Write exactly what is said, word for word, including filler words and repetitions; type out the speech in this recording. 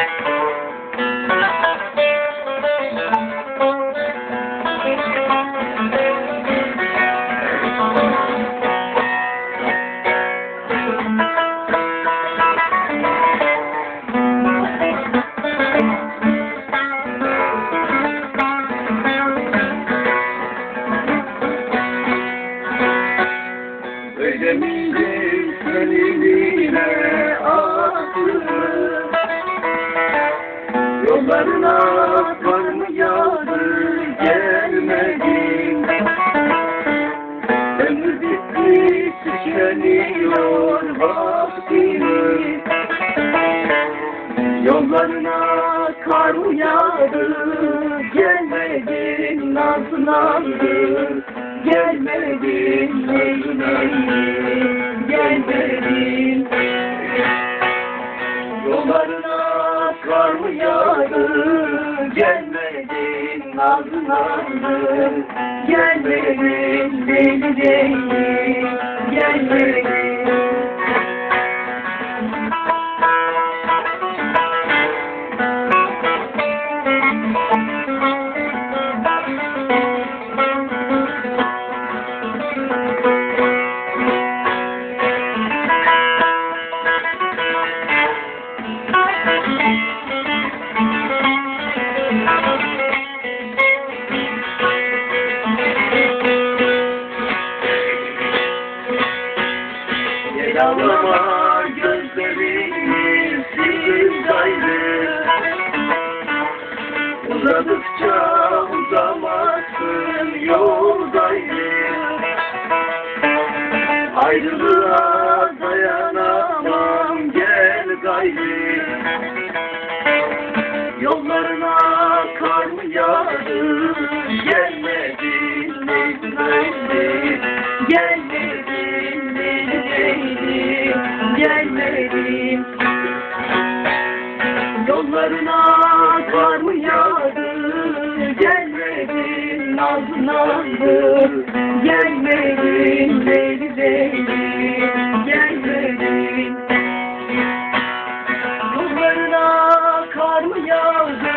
Öyle miydim seninle aklım? Yollarına kar mı yağdı gelmedin? Ömür bitti tükeniyor vaktimiz. Yollarına kar mı yağdı gelmedin, nazlı nazlı gelmedin, leyli leyli gelmedin. Yollarına kar mı yağdı gelmedin, nazlı nazlı gelmedin, leyli leyli gelmedin. Ağlama gözlerini sil gayrı, uzadıkça uzamazsın yol gayrı. Ayrılığa dayanamam gel gayrı. Yollarına kar mı yağdı gelmedin leyli leyli gelmedin leyli leyli gelmedin. Yollarına kar mı yağdı gelmedin, nazlı nazlı gelmedin, leyli leyli gelmedin. Yollarına kar mı yağdı